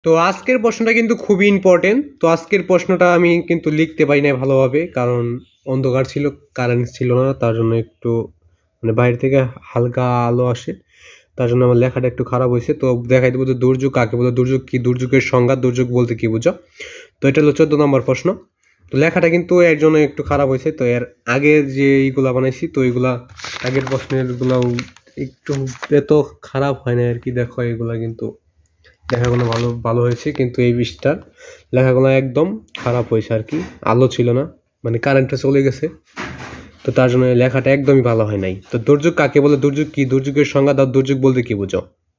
তো আজকের প্রশ্নটা কিন্তু খুবই ইম্পর্টেন্ট। তো আজকের প্রশ্নটা আমি কিন্তু লিখতে পারি না ভালোভাবে, কারণ অন্ধকার ছিল, কারেন্ট ছিল না, তার জন্য একটু মানে বাইরে থেকে হালকা আলো আসে, তার জন্য আমার লেখাটা একটু খারাপ হয়েছে। তো দেখাই দেবো যে দুর্যোগ কাকে বলে, দুর্যোগ কি, দুর্যোগের সংজ্ঞা, দুর্যোগ বলতে কি বুঝো। তো এটা হলো 14 নম্বর প্রশ্ন। তো লেখাটা কিন্তু এর জন্য একটু খারাপ হয়েছে। তো এর আগের যে এইগুলা বানাইছি, তো এইগুলা আগের প্রশ্নের গুলাও একটু এত খারাপ হয় না আর কি। দেখো এগুলা কিন্তু লেখাগুলো ভালো ভালো হয়েছে, কিন্তু এই পৃষ্ঠার লেখাগুলো একদম খারাপ হয়েছে আর কি। আলো ছিল না, মানে কারেন্টটা চলে গেছে, তো তার জন্য লেখাটা একদমই ভালো হয় নাই। তো দুর্যোগ কাকে বলে, দুর্যোগ কি, দুর্যোগের সংজ্ঞা দাও, দুর্যোগ বলতে কি বুঝো।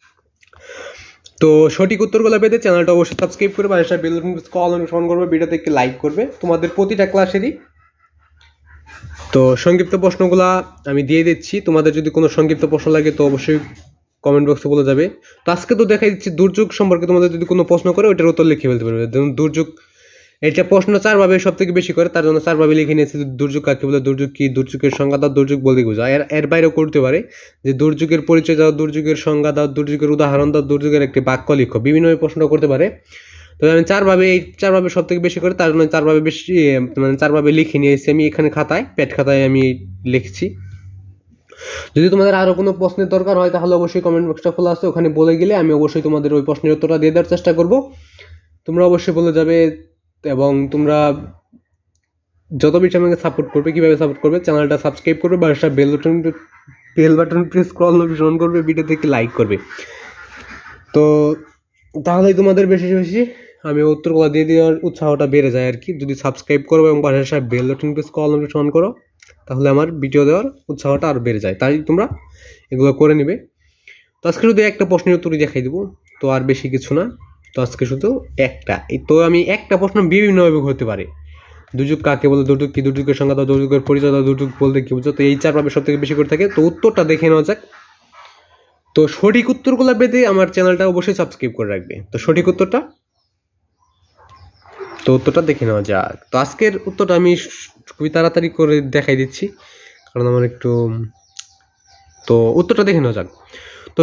তো সঠিক উত্তরগুলো পেতে চ্যানেলটা অবশ্যই সাবস্ক্রাইব করবে, আর বেল কল অনুসরণ করবে, ভিডিওতে একটি লাইক করবে তোমাদের প্রতিটা ক্লাসেরই। তো সংক্ষিপ্ত প্রশ্নগুলা আমি দিয়ে দিচ্ছি, তোমাদের যদি কোনো সংক্ষিপ্ত প্রশ্ন লাগে তো অবশ্যই কমেন্ট বক্সে বলে যাবে। তো আজকে তো দেখাই দিচ্ছি দুর্যোগ সম্পর্কে, তোমাদের যদি কোনো প্রশ্ন করে ওইটার উত্তর লিখে ফেলতে পারবে। দুর্যোগ এটা প্রশ্ন 4 ভাবে সব থেকে বেশি করে, তার জন্য 4 ভাবে লিখে নিয়েছি। দুর্যোগ কাকে বলে, দুর্যোগ কি, দুর্যোগের সংজ্ঞা দাও, দুর্যোগ বলতে বোঝা। এর বাইরেও করতে পারে যে দুর্যোগের পরিচয় দাও, দুর্যোগের সংজ্ঞা দাও, দুর্যোগের উদাহরণ দাও, দুর্যোগের একটি বাক্য লিখো, বিভিন্ন প্রশ্ন করতে পারে। তো আমি 4 ভাবে, এই 4 ভাবে সব থেকে বেশি করে, তার জন্য 4 ভাবে বেশি, মানে 4 ভাবে লিখে নিয়েছি আমি এখানে খাতায়, পেট খাতায় আমি লিখছি। যদি তোমাদের আরো কোনো প্রশ্নের দরকার হয় তাহলে অবশ্যই কমেন্ট বক্সটা খোলা আছে, ওখানে বলে গেলে আমি অবশ্যই তোমাদের ওই প্রশ্নের উত্তরটা দিয়ে দেওয়ার চেষ্টা করব। তোমরা অবশ্যই বলে যাবে, এবং তোমরা যত বেশি আমাকে সাপোর্ট করবে, কিভাবে সাপোর্ট করবে, চ্যানেলটা সাবস্ক্রাইব করবে, বা বেল বাটন প্রেস করে নোটিফিকেশন করবে, ভিডিও থেকে লাইক করবে। তো তাহলেই তোমাদের বেশি বেশি আমি উত্তরগুলো দিয়ে দেওয়ার উৎসাহটা বেড়ে যায় আর কি। যদি সাবস্ক্রাইব করো এবং পাশের সাথে বেল বাটন প্রেস করে নোটিফিকেশন করো, তাহলে আমার ভিডিও দেওয়ার উৎসাহটা আরও বেড়ে যায়। তাই তোমরা এগুলো করে নিবে। তো আজকে শুধু একটা প্রশ্নের উত্তরই দেখাই দেবো, তো আর বেশি কিছু না। তো আজকে শুধু একটা, তো আমি একটা প্রশ্ন বিভিন্নভাবে হতে পারে। দুর্যোগ কাকে বলে, দুর্যোগ কি, দুর্যোগের সংজ্ঞা দাও, দুর্যোগের পরিচয় দাও, দুর্যোগ বলতে কি বুঝো। তো এই 4 ভাবে সব থেকে বেশি করে থাকে। তো উত্তরটা দেখে নেওয়া যাক। তো সঠিক উত্তরগুলো পেতে আমার চ্যানেলটা অবশ্যই সাবস্ক্রাইব করে রাখবে। তো সঠিক উত্তরটা, তো উত্তরটা দেখে নেওয়া যাক। তো আজকের উত্তরটা আমি খুবই তাড়াতাড়ি করে দেখাই দিচ্ছি, কারণ আমার একটু, তো উত্তরটা দেখে নেওয়া যাক। তো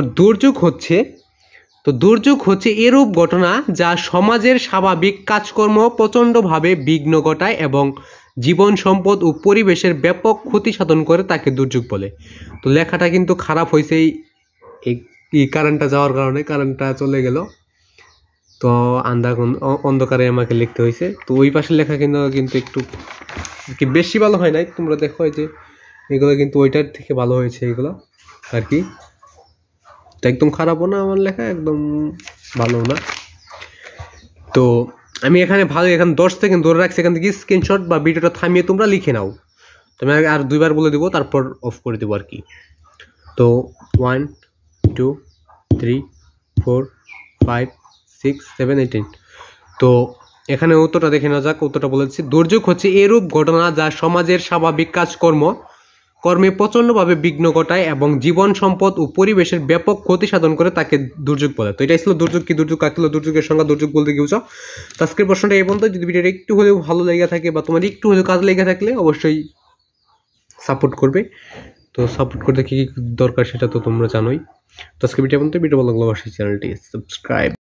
দুর্যোগ হচ্ছে এরূপ ঘটনা যা সমাজের স্বাভাবিক কাজকর্ম প্রচণ্ডভাবে বিঘ্ন ঘটায় এবং জীবন সম্পদ ও পরিবেশের ব্যাপক ক্ষতি সাধন করে, তাকে দুর্যোগ বলে। তো লেখাটা কিন্তু খারাপ হয়েছে এই কারেন্টটা যাওয়ার কারণে, কারেন্টটা চলে গেল, তো অন্ধকারে আমাকে লিখতে হয়েছে। তো ওই পাশের লেখা কিন্তু একটু কি বেশি ভালো হয় নাই। তোমরা দেখো যে এগুলো কিন্তু ওইটার থেকে ভালো হয়েছে এগুলো আর কি। একদম খারাপও না, আমার লেখা একদম ভালো না। তো আমি এখানে 10 সেকেন্ড ধরে রাখছি, এখান থেকে স্ক্রিনশট বা ভিডিওটা থামিয়ে তোমরা লিখে নাও। তুমি আর 2বার বলে দেবো, তারপর অফ করে দেবো আর কি। তো 1 2 3 4 5 6 7 8 9। তো এখানে উত্তরটা দেখে নেওয়া যাক। উত্তরটা বলেছি, দুর্যোগ হচ্ছে এরূপ ঘটনা যা সমাজের স্বাভাবিক কর্মে প্রচণ্ডভাবে বিঘ্ন ঘটায় এবং জীবন সম্পদ ও পরিবেশের ব্যাপক ক্ষতি সাধন করে, তাকে দুর্যোগ বলে। তো এটাই ছিল দুর্যোগ কি, দুর্যোগ কাকে বলে, দুর্যোগের সংজ্ঞা, দুর্যোগ বলতে কি বুঝো। আজকের প্রশ্নটা এই পর্যন্ত। যদি ভিডিওটা একটু হলেও ভালো লেগে থাকে বা তোমার একটু হলেও কাজে লেগে থাকলে অবশ্যই সাপোর্ট করবে। তো সাপোর্ট করতে কী কী দরকার সেটা তো তোমরা জানোই। তো আজকে ভিডিও পর্যন্ত। ভিডিও ভালো লাগলে অবশ্যই চ্যানেলটি সাবস্ক্রাইব